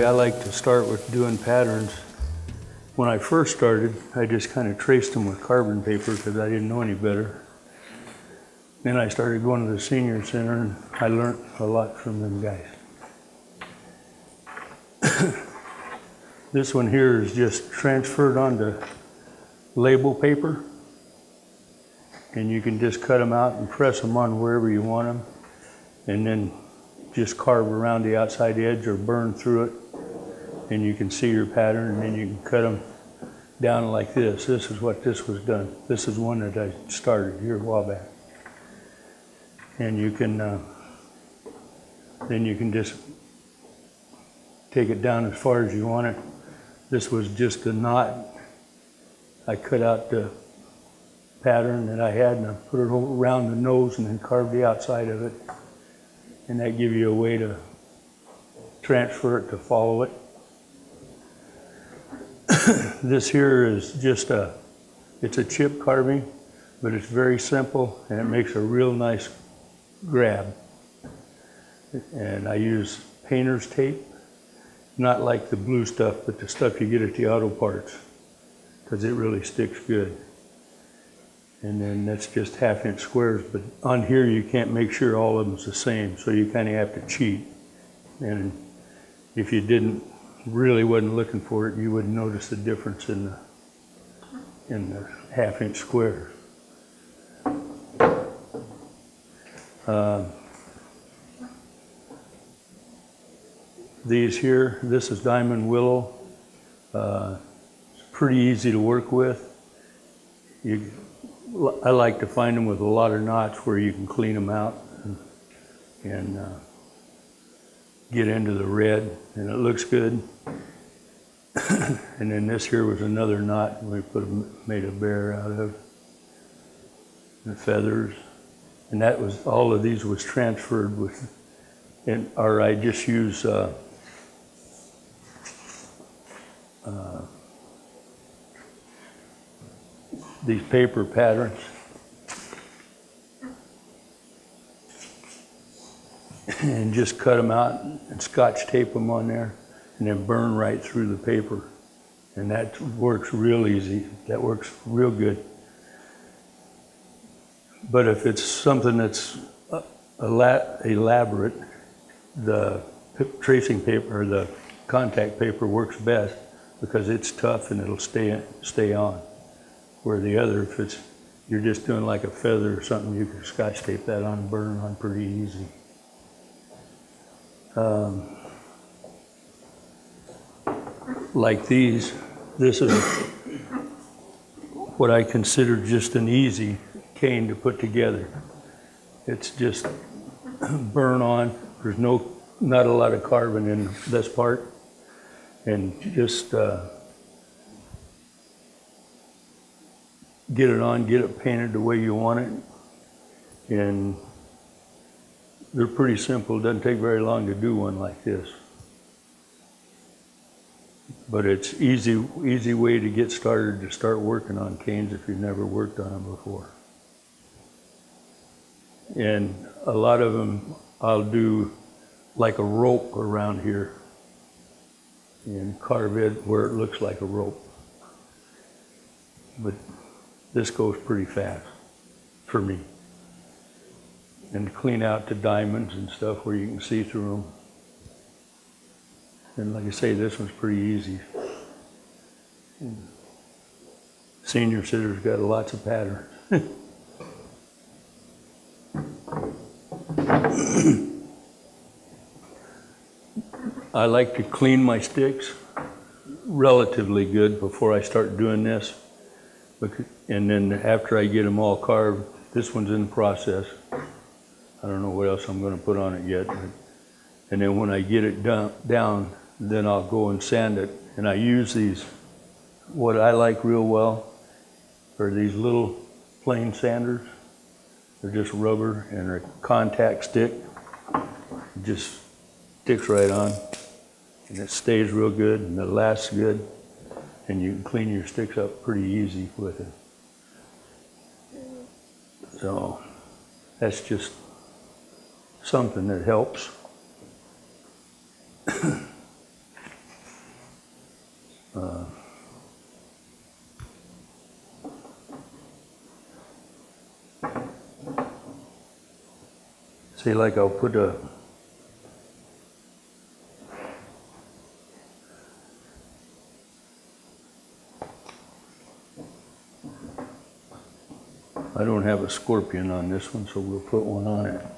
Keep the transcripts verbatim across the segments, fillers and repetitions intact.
I like to start with doing patterns. When I first started, I just kind of traced them with carbon paper because I didn't know any better. Then I started going to the senior center and I learned a lot from them guys. This one here is just transferred onto label paper, and you can just cut them out and press them on wherever you want them, and then just carve around the outside edge or burn through it, and you can see your pattern, and then you can cut them down like this. This is what this was done. This is one that I started here a while back. And you can, uh, then you can just take it down as far as you want it. This was just a knot. I cut out the pattern that I had and I put it around the nose and then carved the outside of it. And that gives you a way to transfer it, to follow it. This here is just a, it's a chip carving, but it's very simple and it makes a real nice grab. And I use painter's tape. Not like the blue stuff, but the stuff you get at the auto parts, because it really sticks good. And then that's just half inch squares, but on here you can't make sure all of them's the same, so you kind of have to cheat. And if you didn't, really wasn't looking for it, you wouldn't notice the difference in the, in the half inch squares. Uh, These here, this is diamond willow. Uh, it's pretty easy to work with. You, I like to find them with a lot of knots where you can clean them out and, and uh, get into the red, and it looks good. And then this here was another knot we put a, made a bear out of. The feathers, and that was all of these was transferred with, and or I just use. Uh, Uh, these paper patterns, and just cut them out and scotch tape them on there and then burn right through the paper, and that works real easy. That works real good. But if it's something that's elaborate, the tracing paper or the contact paper works best, because it's tough and it'll stay stay on. Where the other, if it's you're just doing like a feather or something, you can scotch tape that on and burn on pretty easy. Um, like these, this is what I consider just an easy cane to put together. It's just burn on. There's no not a lot of carbon in this part. And just uh, get it on, get it painted the way you want it. And they're pretty simple. It doesn't take very long to do one like this. But it's easy, easy way to get started, to start working on canes if you've never worked on them before. And a lot of them I'll do like a rope around here and carve it where it looks like a rope. But this goes pretty fast for me. And clean out the diamonds and stuff where you can see through them. And like I say, this one's pretty easy. And senior sitters got lots of patterns. I like to clean my sticks relatively good before I start doing this. And then after I get them all carved, this one's in the process. I don't know what else I'm going to put on it yet. But, and then when I get it down, down, then I'll go and sand it. And I use these, what I like real well are these little plain sanders. They're just rubber and they're contact stick. It just sticks right on. And it stays real good and it lasts good. And you can clean your sticks up pretty easy with it. So that's just something that helps. say like I'll put a I don't have a scorpion on this one, so we'll put one on it.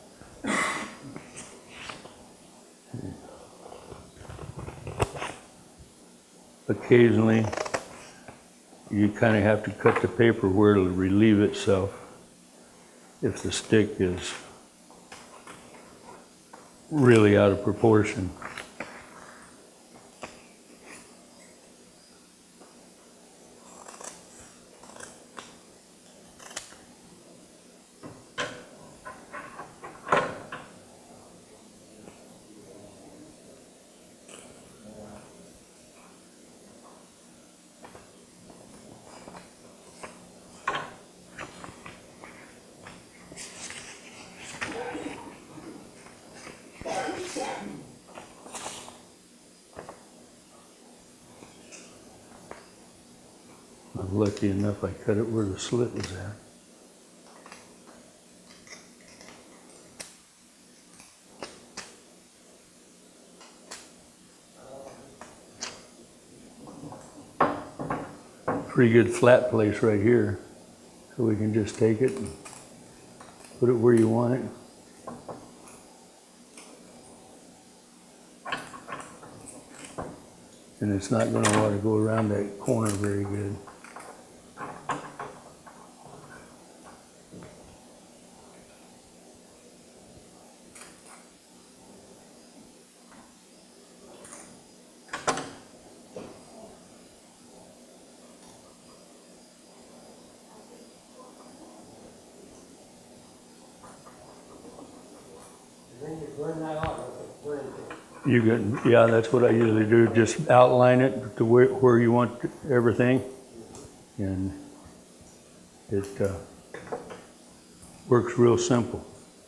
Occasionally, you kind of have to cut the paper where it'll relieve itself if the stick is really out of proportion. I'm lucky enough I cut it where the slit was at. Pretty good flat place right here, so we can just take it and put it where you want it. And it's not going to want to go around that corner very good. You can, yeah, that's what I usually do. Just outline it to where, where you want everything, and it uh, works real simple.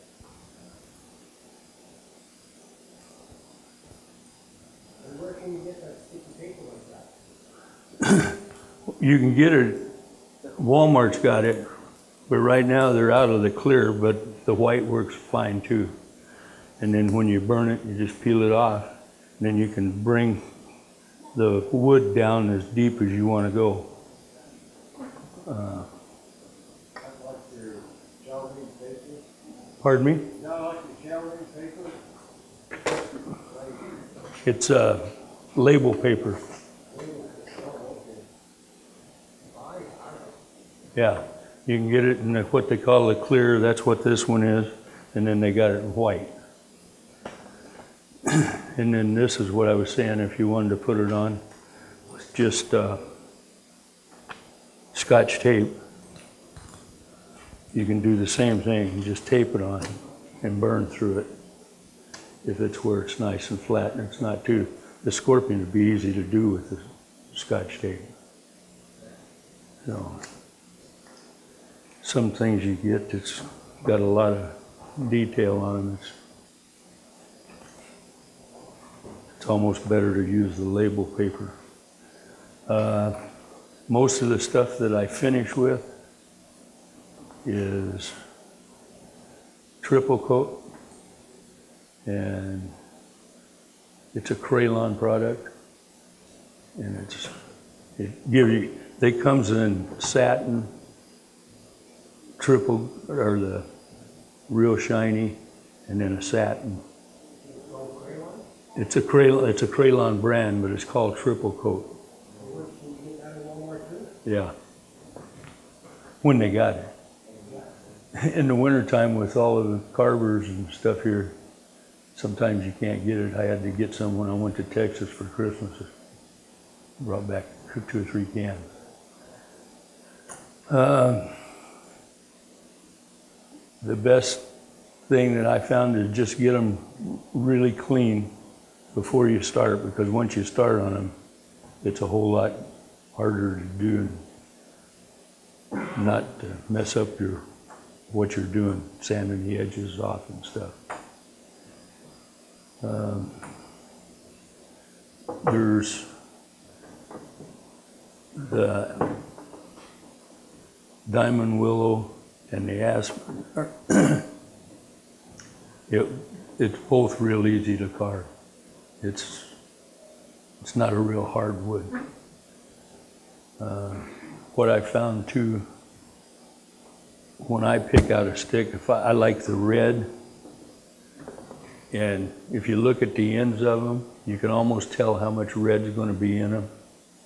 And where can you get that sticky paper like that? You can get it, Walmart's got it, but right now they're out of the clear, but the white works fine too. And then when you burn it, you just peel it off. And then you can bring the wood down as deep as you want to go. Uh, Like your shelving paper? pardon me? Is that like your shelving paper? It's uh, label paper. Yeah, you can get it in what they call a clear. That's what this one is. And then they got it in white. And then this is what I was saying, if you wanted to put it on, it's just uh, Scotch tape. You can do the same thing, you just tape it on and burn through it if it's where it's nice and flat and it's not too, the scorpion would be easy to do with the Scotch tape. So, some things you get that's got a lot of detail on them. It's, It's almost better to use the label paper. Uh, most of the stuff that I finish with is triple coat, and it's a Crayon product, and it's it gives you. They comes in satin, triple or the real shiny, and then a satin. It's a Crayon, it's a Crayon brand, but it's called Triple Coat. Yeah. When they got it. In the wintertime with all of the carvers and stuff here, sometimes you can't get it. I had to get some when I went to Texas for Christmas. Brought back two or three cans. Uh, the best thing that I found is just get them really clean before you start, because once you start on them, it's a whole lot harder to do and not to mess up your what you're doing, sanding the edges off and stuff. Um, there's the diamond willow and the aspen. it, it's both real easy to carve. It's, it's not a real hard wood. Uh, what I found too, when I pick out a stick, if I, I like the red, and if you look at the ends of them, you can almost tell how much red is going to be in them.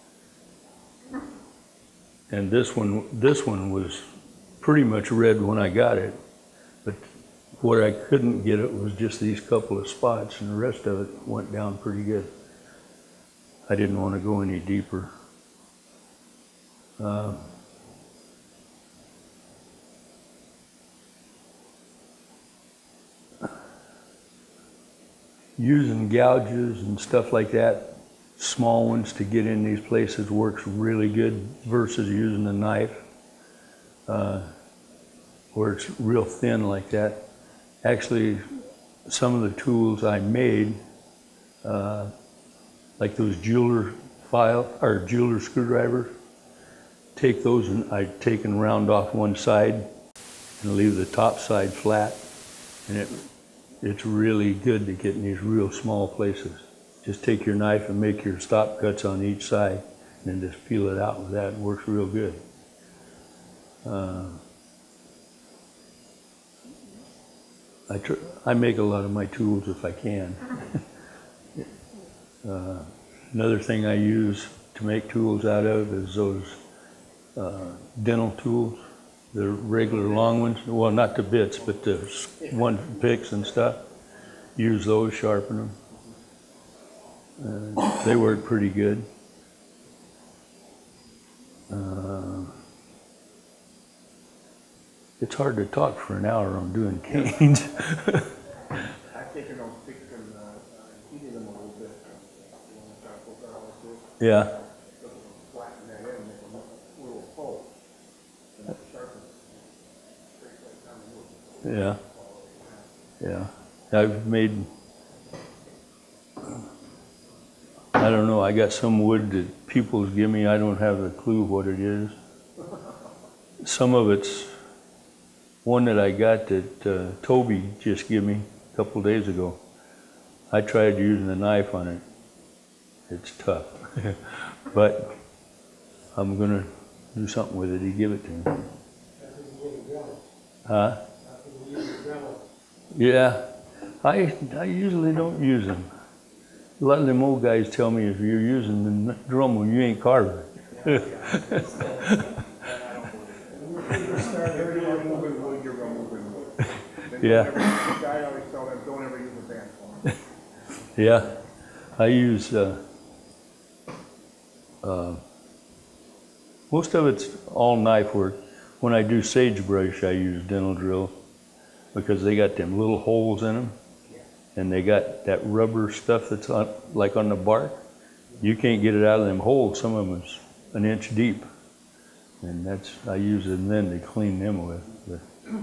And this one, this one was pretty much red when I got it, but what I couldn't get it was just these couple of spots, and the rest of it went down pretty good. I didn't want to go any deeper. Uh, using gouges and stuff like that, small ones to get in these places, works really good versus using a knife uh, where it's real thin like that. Actually, some of the tools I made, uh, like those jeweler file or jeweler screwdrivers, take those and I take and round off one side and leave the top side flat, and it it's really good to get in these real small places. Just take your knife and make your stop cuts on each side, and then just peel it out with that. It works real good. Uh, I, tr I make a lot of my tools if I can. uh, another thing I use to make tools out of is those uh, dental tools, the regular long ones. Well, not the bits, but the one picks and stuff. Use those, sharpen them. Uh, they work pretty good. Uh, it's hard to talk for an hour on doing canes. I think you're gonna fix them, uh, uh, heating them a little bit. You want to try to poke out all this? Yeah. Flatten that in and make them a little full. And sharpen it. Yeah. Yeah. I've made, I don't know, I got some wood that people give me, I don't have a clue what it is. Some of it's one that I got that uh, Toby just gave me a couple days ago. I tried using a knife on it. It's tough. But I'm gonna do something with it. He gave it to me. Huh? Yeah. I, I usually don't use them. A lot of them old guys tell me if you're using the Dremel, you ain't carving. Yeah. Yeah. I use, uh, uh, most of it's all knife work. When I do sagebrush, I use dental drill because they got them little holes in them. And they got that rubber stuff that's on, like on the bark. You can't get it out of them holes. Some of them is an inch deep. And that's, I use them then to clean them with. But,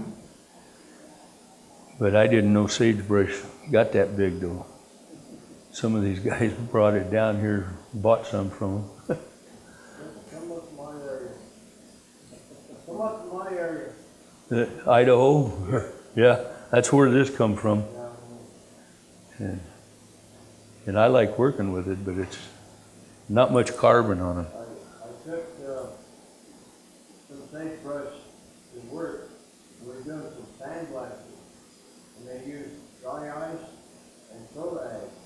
but I didn't know sagebrush got that big though. Some of these guys brought it down here, bought some from them. Come up to my area. Come up to my area. Uh, Idaho? Yeah, that's where this come from. And, and I like working with it, but it's not much carbon on it. I, I took uh, some sagebrush to work. We were doing some sandblasting, and they used dry ice and soda ash.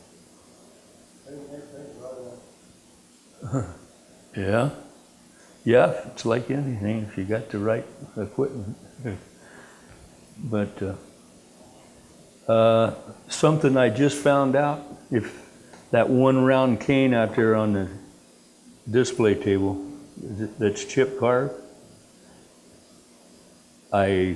Yeah, yeah, it's like anything if you got the right equipment. But uh, uh, something I just found out, if that one round cane out there on the display table that's chip carved, I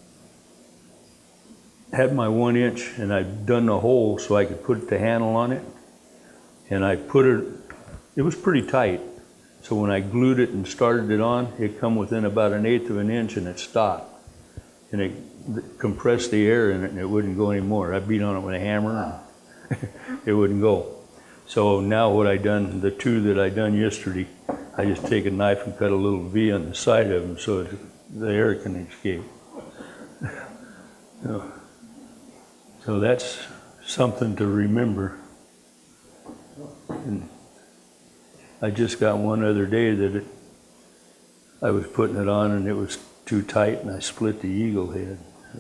had my one inch and I'd done the hole so I could put the handle on it, and I put it, it was pretty tight. So when I glued it and started it on, it come within about an eighth of an inch and it stopped. And it compressed the air in it and it wouldn't go anymore. I beat on it with a hammer and it wouldn't go. So now what I done, the two that I done yesterday, I just take a knife and cut a little V on the side of them so the air can escape. So, So that's something to remember. And I just got one other day that it, I was putting it on and it was too tight and I split the eagle head.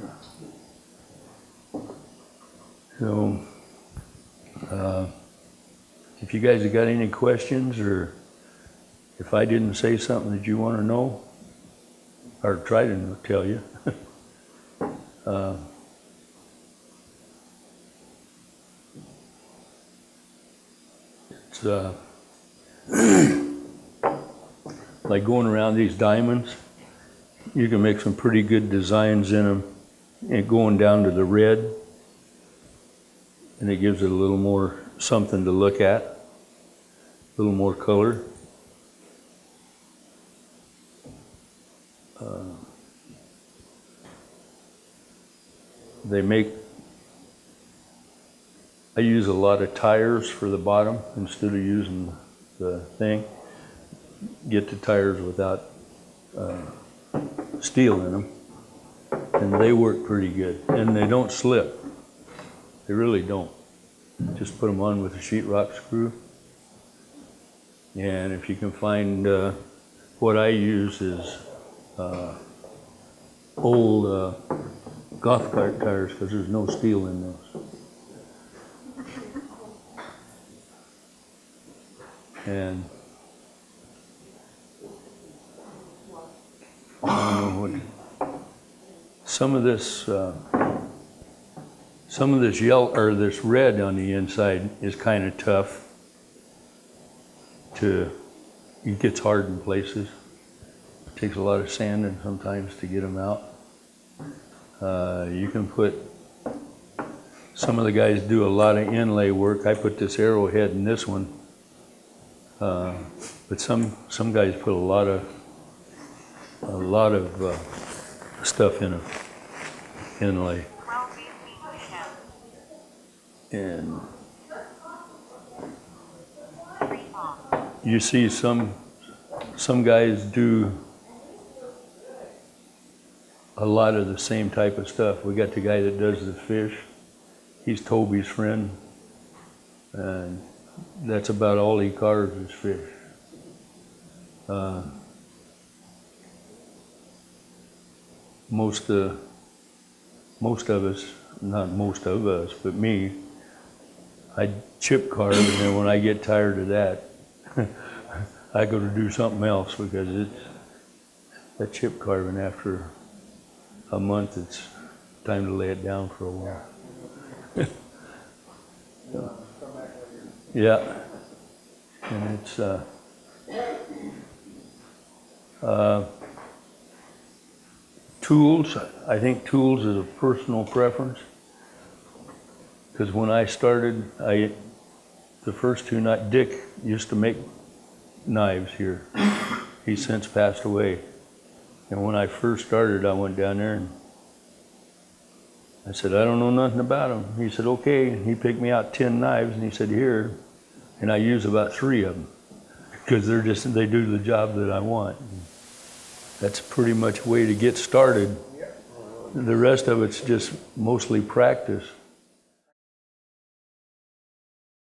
So, uh, if you guys have got any questions, or if I didn't say something that you want to know, or try to tell you, uh, it's uh, like going around these diamonds. You can make some pretty good designs in them, and going down to the red, and it gives it a little more something to look at, a little more color. Uh, they make, I use a lot of tires for the bottom instead of using the thing. Get the tires without uh, steel in them, and they work pretty good, and they don't slip. They really don't. Just put them on with a sheetrock screw. And if you can find, uh, what I use is uh, old uh, golf cart tires, because there's no steel in those. And I don't know what, some of this, uh, some of this yellow or this red on the inside is kind of tough to, it gets hard in places. It takes a lot of sanding sometimes to get them out. Uh, you can put, some of the guys do a lot of inlay work. I put this arrowhead in this one, uh, but some some guys put a lot of a lot of uh, stuff in a inlay. And you see some some guys do a lot of the same type of stuff. We got the guy that does the fish. He's Toby's friend, and that's about all he carves is fish. Uh, most uh, most of us, not most of us, but me, I chip carve, and then when I get tired of that, I go to do something else, because it's that chip carving, after a month, it's time to lay it down for a while. So, yeah, and it's uh, uh, tools. I think tools is a personal preference, because when I started, I the first two, not Dick used to make knives here. He's since passed away. And when I first started, I went down there and I said, I don't know nothing about them. He said, okay. And he picked me out ten knives and he said, here. And I use about three of them, because they're just, they do the job that I want. And that's pretty much a way to get started. The rest of it's just mostly practice.